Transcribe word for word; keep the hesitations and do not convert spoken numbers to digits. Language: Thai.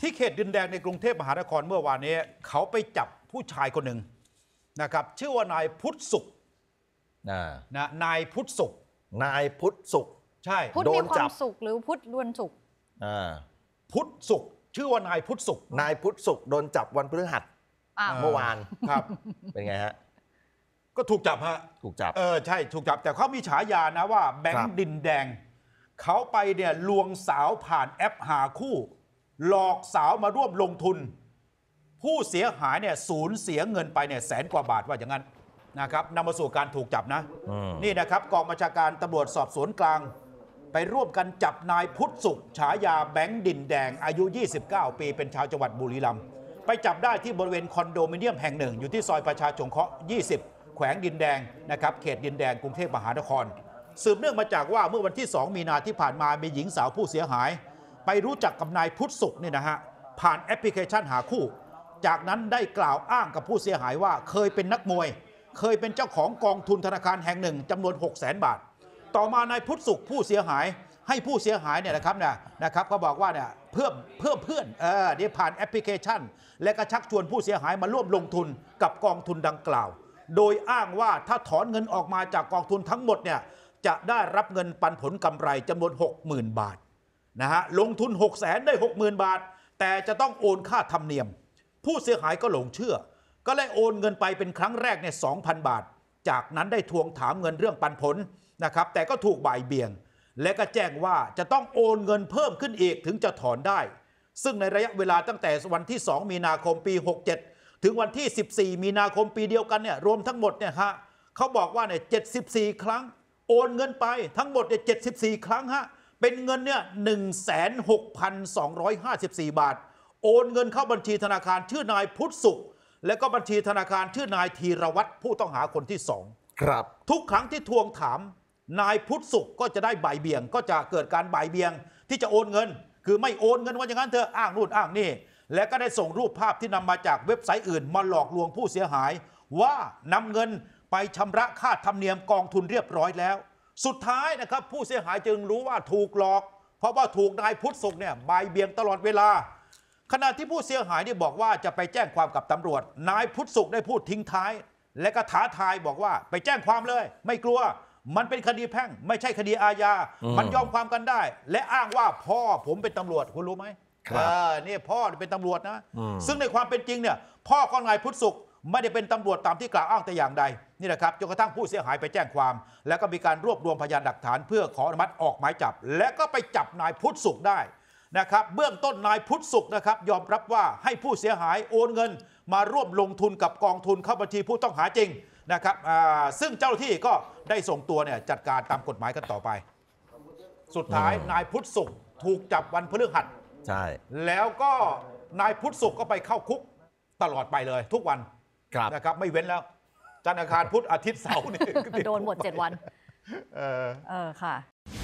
ที่เขตดินแดงในกรุงเทพมหานครเมื่อวานนี้เขาไปจับผู้ชายคนหนึ่งนะครับชื่อว่านายพุทธสุขนะนายพุทธสุขนายพุทธสุขใช่พุทธมีความสุขหรือพุทธล้วนสุขพุทธสุขชื่อว่านายพุทธสุขนายพุทธสุขโดนจับวันพฤหัสเมื่อวานครับเป็นไงฮะก็ถูกจับฮะถูกจับเออใช่ถูกจับแต่เขามีฉายานะว่าแบงค์ดินแดงเขาไปเนี่ยลวงสาวผ่านแอปหาคู่หลอกสาวมาร่วมลงทุนผู้เสียหายเนี่ยสูญเสียเงินไปเนี่ยแสนกว่าบาทว่าอย่างนั้นนะครับนำมาสู่การถูกจับนะนี่นะครับกองบัญชาการตำรวจสอบสวนกลางไปร่วมกันจับนายพุทธสุขฉายาแบงค์ดินแดงอายุยี่สิบเก้าปีเป็นชาวจังหวัดบุรีรัมย์ไปจับได้ที่บริเวณคอนโดมิเนียมแห่งหนึ่งอยู่ที่ซอยประชาสงเคราะห์ยี่สิบแขวงดินแดงนะครับเขตดินแดงกรุงเทพมหานครสืบเนื่องมาจากว่าเมื่อวันที่สองมีนาที่ผ่านมามีหญิงสาวผู้เสียหายไปรู้จักกับนายพุทธสุขเนี่ยนะฮะผ่านแอปพลิเคชันหาคู่จากนั้นได้กล่าวอ้างกับผู้เสียหายว่าเคยเป็นนักมวยเคยเป็นเจ้าของกองทุนธนาคารแห่งหนึ่งจำนวน หกแสน บาทต่อมานายพุทธสุขผู้เสียหายให้ผู้เสียหายเนี่ยนะครับเนี่ยนะครับเขาบอกว่าเนี่ยเพิ่มเพิ่มเพื่อนเออเดี๋ยวผ่านแอปพลิเคชันและก็ชักชวนผู้เสียหายมาร่วมลงทุนกับกองทุนดังกล่าวโดยอ้างว่าถ้าถอนเงินออกมาจากกองทุนทั้งหมดเนี่ยจะได้รับเงินปันผลกำไรจำนวน หกหมื่น บาทนะฮะลงทุน หกแสน ได้ หกหมื่น บาทแต่จะต้องโอนค่าธรรมเนียมผู้เสียหายก็หลงเชื่อก็เลยโอนเงินไปเป็นครั้งแรกเนี่ย สองพัน บาทจากนั้นได้ทวงถามเงินเรื่องปันผลนะครับแต่ก็ถูกบ่ายเบี่ยงและก็แจ้งว่าจะต้องโอนเงินเพิ่มขึ้นอีกถึงจะถอนได้ซึ่งในระยะเวลาตั้งแต่วันที่สองมีนาคมปีหกเจ็ดถึงวันที่สิบสี่มีนาคมปีเดียวกันเนี่ยรวมทั้งหมดเนี่ยฮะเขาบอกว่าเนี่ยเจ็ดสิบสี่ครั้งโอนเงินไปทั้งหมดเนี่ยเจ็ดสิบสี่ครั้งฮะเป็นเงินเนี่ย หนึ่งแสนหกพันสองร้อยห้าสิบสี่ บาทโอนเงินเข้าบัญชีธนาคารชื่อนายพุทธสุขและก็บัญชีธนาคารชื่อนายธีรวัตรผู้ต้องหาคนที่สองครับทุกครั้งที่ทวงถามนายพุทธสุขก็จะได้บ่ายเบี่ยงก็จะเกิดการบ่ายเบี่ยงที่จะโอนเงินคือไม่โอนเงินว่าอย่างนั้นเธออ้างนู่นอ้างนี่และก็ได้ส่งรูปภาพที่นำมาจากเว็บไซต์อื่นมาหลอกลวงผู้เสียหายว่านำเงินไปชำระค่าธรรมเนียมกองทุนเรียบร้อยแล้วสุดท้ายนะครับผู้เสียหายจึงรู้ว่าถูกหลอกเพราะว่าถูกนายพุทธสุขเนี่ยบ่ายเบี่ยงตลอดเวลาขณะที่ผู้เสียหายเนี่ยบอกว่าจะไปแจ้งความกับตำรวจนายพุทธสุขได้พูดทิ้งท้ายและก็ท้าทายบอกว่าไปแจ้งความเลยไม่กลัวมันเป็นคดีแพ่งไม่ใช่คดีอาญามันยอมความกันได้และอ้างว่าพ่อผมเป็นตำรวจคุณรู้ไหมครับนี่พ่อเป็นตำรวจนะซึ่งในความเป็นจริงเนี่ยพ่อของนายพุทธสุขไม่ได้เป็นตำรวจตามที่กล่าวอ้างแต่อย่างใดนี่แหละครับจนกระทั่งผู้เสียหายไปแจ้งความแล้วก็มีการรวบรวมพยานหลักฐานเพื่อขออนุมัติออกหมายจับและก็ไปจับนายพุทธสุขได้นะครับเบื้องต้นนายพุทธสุขนะครับยอมรับว่าให้ผู้เสียหายโอนเงินมาร่วมลงทุนกับกองทุนเข้าบัญชีผู้ต้องหาจริงนะครับซึ่งเจ้าหน้าที่ก็ได้ส่งตัวเนี่ยจัดการตามกฎหมายกันต่อไปสุดท้ายนายพุทธสุขถูกจับวันพฤหัสใช่แล้วก็นายพุทธสุขก็ไปเข้าคุกตลอดไปเลยทุกวันนะครับไม่เว้นแล้วจันทร์อังคารพุธอาทิตย์เสาร์นี่โดนหมดเจ็ดวันเออเออค่ะ